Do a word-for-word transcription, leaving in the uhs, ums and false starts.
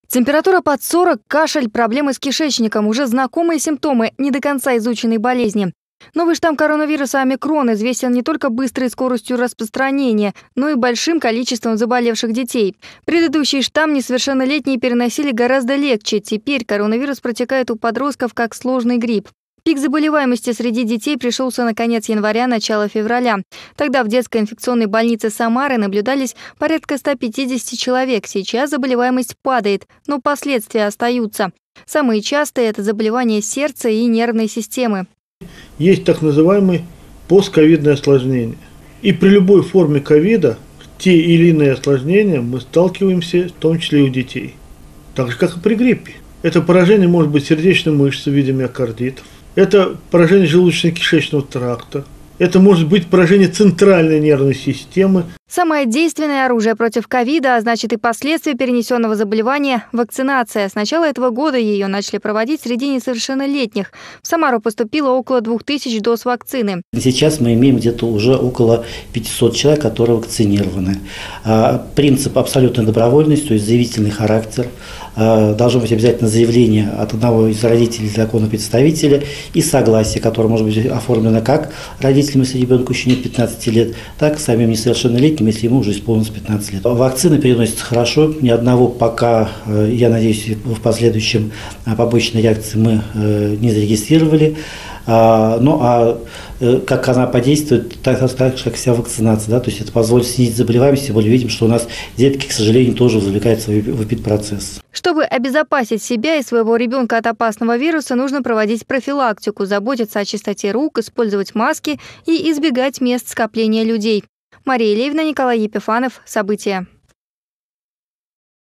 Температура под сорок, кашель, проблемы с кишечником – уже знакомые симптомы не до конца изученной болезни. Новый штамм коронавируса омикрон известен не только быстрой скоростью распространения, но и большим количеством заболевших детей. Предыдущий штамм несовершеннолетние переносили гораздо легче. Теперь коронавирус протекает у подростков как сложный грипп. Пик заболеваемости среди детей пришелся на конец января, начало февраля. Тогда в детской инфекционной больнице Самары наблюдались порядка ста пятидесяти человек. Сейчас заболеваемость падает, но последствия остаются. Самые частые – это заболевания сердца и нервной системы. Есть так называемые постковидные осложнения. И при любой форме ковида те или иные осложнения мы сталкиваемся, в том числе и у детей. Так же, как и при гриппе. Это поражение может быть сердечной мышцы в виде миокардитов. Это поражение желудочно-кишечного тракта. Это может быть поражение центральной нервной системы. Самое действенное оружие против ковида, а значит и последствия перенесенного заболевания – вакцинация. С начала этого года ее начали проводить среди несовершеннолетних. В Самару поступило около двух тысяч доз вакцины. Сейчас мы имеем где-то уже около пятисот человек, которые вакцинированы. Принцип абсолютной добровольности, то есть заявительный характер. Должно быть обязательно заявление от одного из родителей законного представителя и согласие, которое может быть оформлено как родителям, если ребенку еще нет пятнадцати лет, так и самим несовершеннолетним, если ему уже исполнилось пятнадцать лет. Вакцина переносится хорошо, ни одного пока, я надеюсь, в последующем побочной реакции мы не зарегистрировали. Ну а как она подействует, так же, как вся вакцинация, да, то есть это позволит снизить заболеваемость, тем более видим, что у нас детки, к сожалению, тоже завлекают свой випид-процесс. Чтобы обезопасить себя и своего ребенка от опасного вируса, нужно проводить профилактику, заботиться о чистоте рук, использовать маски и избегать мест скопления людей. Мария Левина, Николай Епифанов. События.